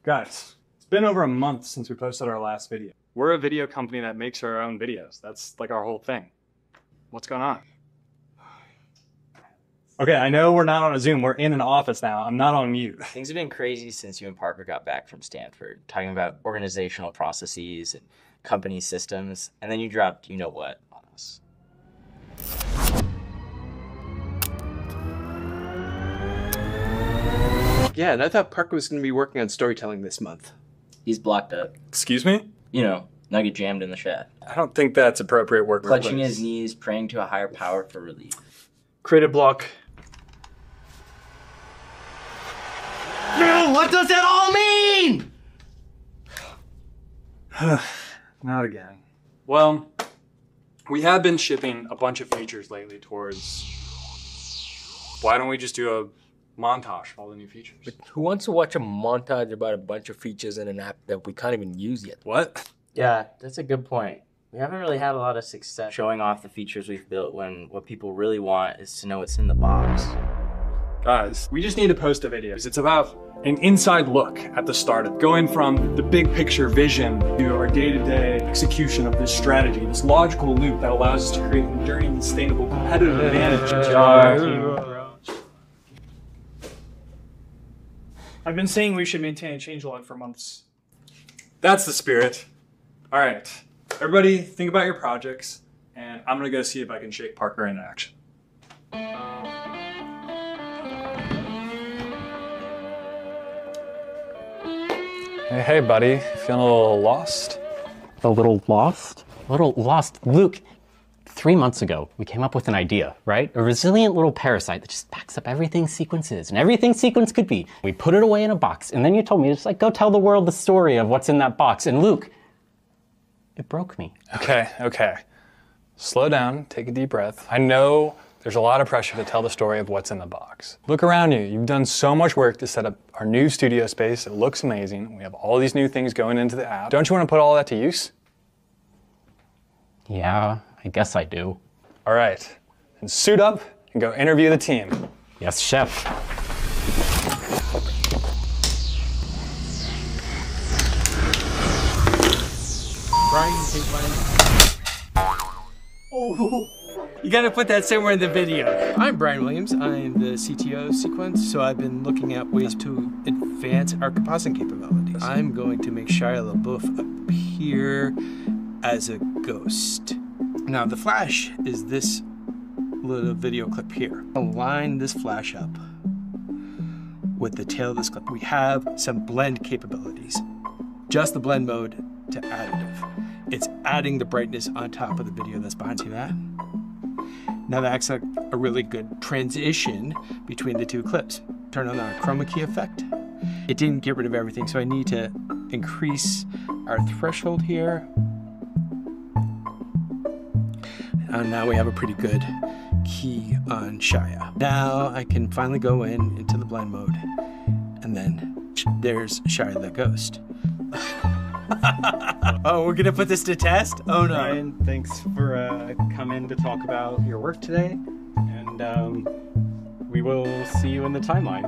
Guys, it's been over a month since we posted our last video. We're a video company that makes our own videos. That's like our whole thing. What's going on? Okay, I know we're not on a Zoom. We're in an office now. I'm not on mute. Things have been crazy since you and Parker got back from Stanford, talking about organizational processes and company systems, and then you dropped you-know-what on us. Yeah, and I thought Parker was going to be working on storytelling this month. He's blocked up. Excuse me? You know, nugget jammed in the shed. I don't think that's appropriate work. Clutching his knees, praying to a higher power for relief. Creative block. What does that all mean? Not again. Well, we have been shipping a bunch of features lately towards... Why don't we just do a montage of all the new features? But who wants to watch a montage about a bunch of features in an app that we can't even use yet? What? Yeah, that's a good point. We haven't really had a lot of success showing off the features we've built when what people really want is to know what's in the box. Guys, we just need to post a video. It's about an inside look at the startup, going from the big picture vision to our day-to-day execution of this strategy, this logical loop that allows us to create an enduring, sustainable, competitive advantage. I've been saying we should maintain a changelog for months. That's the spirit. All right, everybody think about your projects, and I'm gonna go see if I can shake Parker into action. Hey, buddy. Feeling a little lost? A little lost? A little lost. Luke, 3 months ago, we came up with an idea, right? A resilient little parasite that just backs up everything Sequence is and everything Sequence could be. We put it away in a box, and then you told me to just like go tell the world the story of what's in that box. And Luke, it broke me. Okay. Slow down, take a deep breath. I know there's a lot of pressure to tell the story of what's in the box. Look around you. You've done so much work to set up our new studio space. It looks amazing. We have all these new things going into the app. Don't you want to put all that to use? Yeah, I guess I do. All right, and suit up and go interview the team. Yes, chef. Brian, take mine. Oh, you gotta put that somewhere in the video. I'm Brian Williams. I'm the CTO of Sequence, so I've been looking at ways to advance our compositing capabilities. I'm going to make Shia LaBeouf appear as a ghost. Now, the flash is this little video clip here. I'll line this flash up with the tail of this clip. We have some blend capabilities. Just the blend mode to additive. It's adding the brightness on top of the video that's behind. See that? Now that acts like a really good transition between the two clips. Turn on our Chroma key effect. It didn't get rid of everything, so I need to increase our threshold here. And now we have a pretty good key on Shia. Now I can finally go into the blend mode, and then there's Shia the ghost. Oh, we're gonna put this to test? Oh no. Ryan, thanks for coming to talk about your work today, and we will see you in the timeline.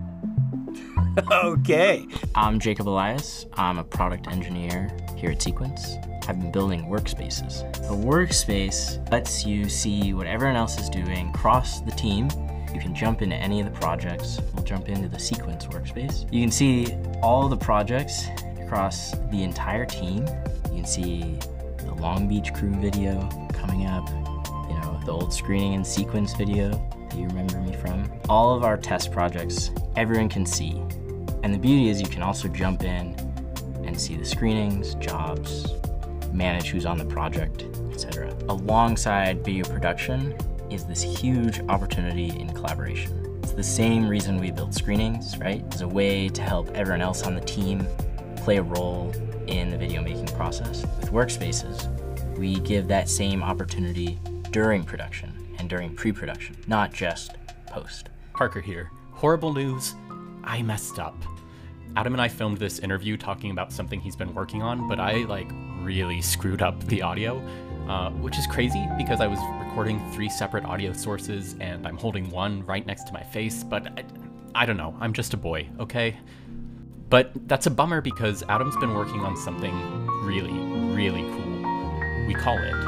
Okay. I'm Jacob Elias. I'm a product engineer here at Sequence. I've been building Workspaces. A workspace lets you see what everyone else is doing across the team. You can jump into any of the projects. We'll jump into the Sequence workspace. You can see all the projects across the entire team. You can see the Long Beach crew video coming up, you know, the old screening and Sequence video that you remember me from. All of our test projects, everyone can see. And the beauty is you can also jump in and see the screenings, jobs, manage who's on the project, etc. Alongside video production is this huge opportunity in collaboration. It's the same reason we built screenings, right? As a way to help everyone else on the team play a role in the video making process. With Workspaces, we give that same opportunity during production and during pre-production, not just post. Parker here. Horrible news, I messed up. Adam and I filmed this interview talking about something he's been working on, but I really screwed up the audio, which is crazy because I was recording 3 separate audio sources and I'm holding one right next to my face, but I don't know, I'm just a boy, okay? But that's a bummer because Adam's been working on something really, really cool. We call it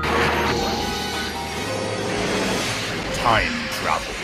time travel.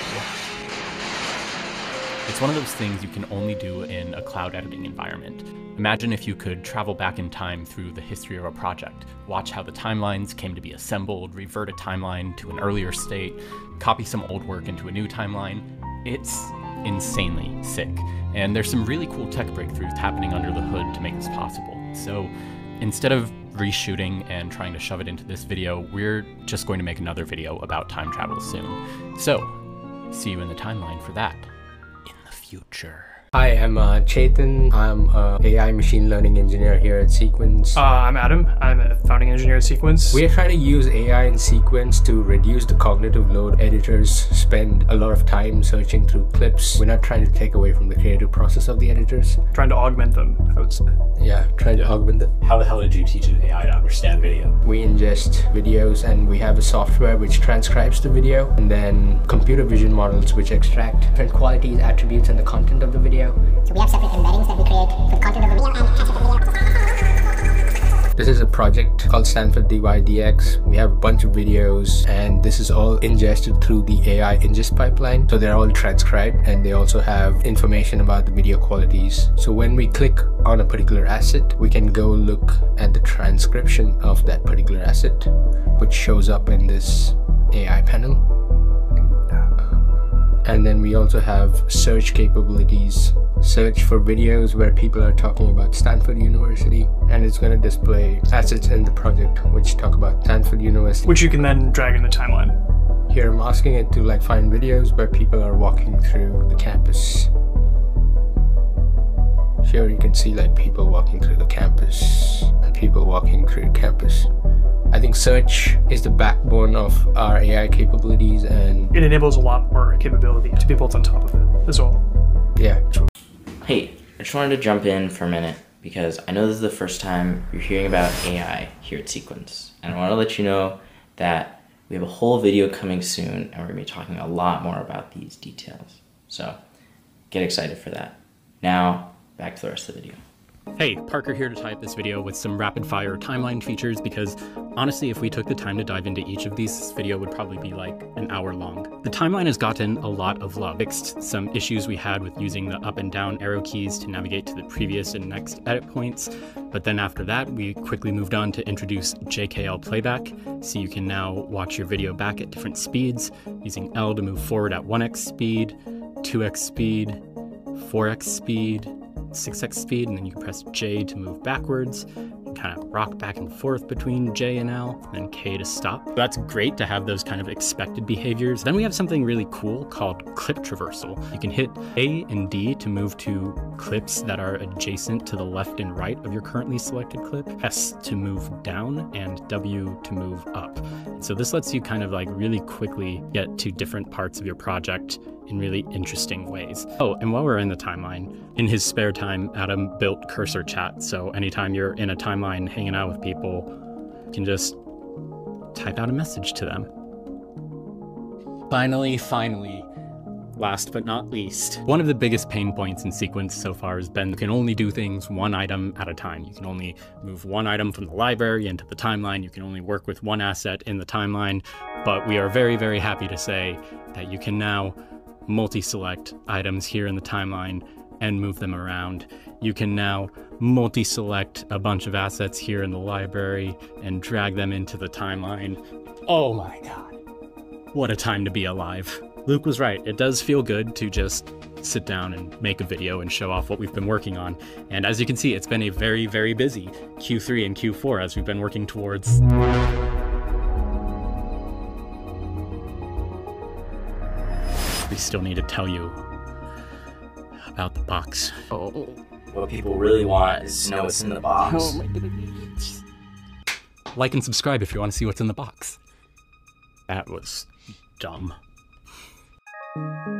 It's one of those things you can only do in a cloud editing environment. Imagine if you could travel back in time through the history of a project, watch how the timelines came to be assembled, revert a timeline to an earlier state, copy some old work into a new timeline. It's insanely sick. And there's some really cool tech breakthroughs happening under the hood to make this possible. So instead of reshooting and trying to shove it into this video, we're just going to make another video about time travel soon. So see you in the timeline for that in the future. Hi, I'm Chetan. I'm an AI machine learning engineer here at Sequence. I'm Adam. I'm a founding engineer at Sequence. We are trying to use AI in Sequence to reduce the cognitive load. Editors spend a lot of time searching through clips. We're not trying to take away from the creative process of the editors. Trying to augment them, I would say. Yeah, trying to augment them. How the hell did you teach an AI to understand video? We ingest videos and we have a software which transcribes the video, and then computer vision models which extract different qualities, attributes, and the content of the video. So we have separate embeddings that we create for the content of the video and content of the video. This is a project called Stanford DYDX. We have a bunch of videos and this is all ingested through the AI ingest pipeline. So they're all transcribed and they also have information about the video qualities. So when we click on a particular asset, we can go look at the transcription of that particular asset, which shows up in this AI panel. And then we also have search capabilities. Search for videos where people are talking about Stanford University, and it's going to display assets in the project which talk about Stanford University, Which you can then drag in the timeline. Here I'm asking it to like find videos where people are walking through the campus. Here you can see like people walking through the campus and people walking through the campus. I think search is the backbone of our AI capabilities, and It enables a lot more capability to be built on top of it as well. yeah. Hey, I just wanted to jump in for a minute because I know this is the first time you're hearing about AI here at Sequence. And I want to let you know that we have a whole video coming soon and we're going to be talking a lot more about these details. So get excited for that. Now, back to the rest of the video. Hey, Parker here to tie up this video with some rapid fire timeline features because honestly, if we took the time to dive into each of these, this video would probably be like an hour long. The timeline has gotten a lot of love. Fixed some issues we had with using the up and down arrow keys to navigate to the previous and next edit points. But then after that, we quickly moved on to introduce JKL playback. So you can now watch your video back at different speeds, using L to move forward at 1x speed, 2x speed, 4x speed, 6x speed, and then you can press J to move backwards and kind of rock back and forth between J and L, and then K to stop. That's great to have those kind of expected behaviors. Then we have something really cool called clip traversal. You can hit A and D to move to clips that are adjacent to the left and right of your currently selected clip, S to move down, and W to move up. And so this lets you kind of like really quickly get to different parts of your project in really interesting ways. Oh, and while we're in the timeline, in his spare time, Adam built cursor chat. So anytime you're in a timeline hanging out with people, you can just type out a message to them. Finally, last but not least, one of the biggest pain points in Sequence so far has been you can only do things one item at a time. You can only move one item from the library into the timeline. You can only work with one asset in the timeline. But we are very, very happy to say that you can now multi-select items here in the timeline and move them around. You can now multi-select a bunch of assets here in the library and drag them into the timeline. Oh my God, what a time to be alive. Luke was right, it does feel good to just sit down and make a video and show off what we've been working on. And as you can see, it's been a very, very busy Q3 and Q4 as we've been working towards we still need to tell you about the box. Oh, what people really want is to know what's in the box. Oh my goodness. Like and subscribe if you want to see what's in the box. That was dumb.